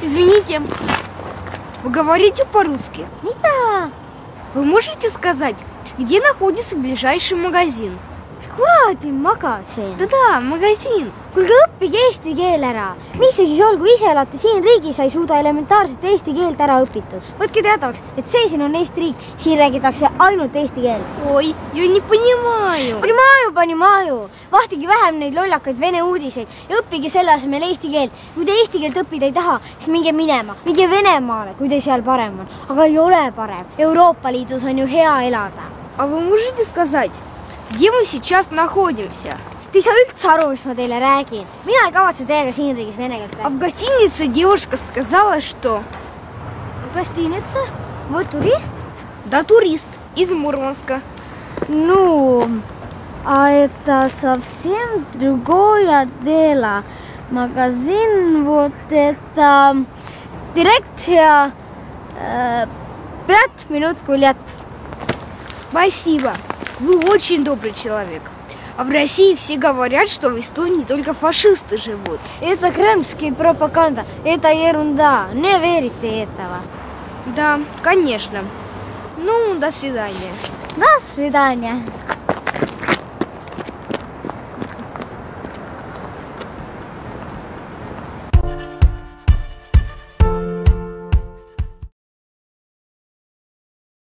Извините, вы говорите по-русски? Mida? Вы можете сказать, где находится ближайший магазин? Kuradi magasin. Да-да, магазин. Kuulge, õppige eesti keel ära. Mis see siis on, kui ise elate siin riigis, ei suuda elementaarset eesti keelt ära õpitud? Võtke teadavaks, et see siin on Eesti riik, siin räägitakse ainult eesti keelt. Ой, я не понимаю. Понимаю. Vahtige vähem neid lollakaid vene uudiseid ja õppige selle asemel eesti keelt. Kui te eesti keelt õppida ei taha, siis minge minema. Minge Venemaale, kui te seal parem on. Aga ei ole parem. Euroopa Liidus on ju hea elada. А вы можете сказать, где мы сейчас находимся? Te ei saa üldse aru, mis ma teile räägin. Mina ei kavatse teiega siin riigis vene keelt räägida. А в гостинице девушка сказала, что... Гостиница? Вы турист? Да, турист из Мурманска. Ну, а это совсем другое дело. Магазин вот это... Дирекция 5 минут гулять. Спасибо. Вы очень добрый человек. А в России все говорят, что в Эстонии только фашисты живут. Это кремльская пропаганда. Это ерунда. Не верите этого. Да, конечно. Ну, до свидания. До свидания.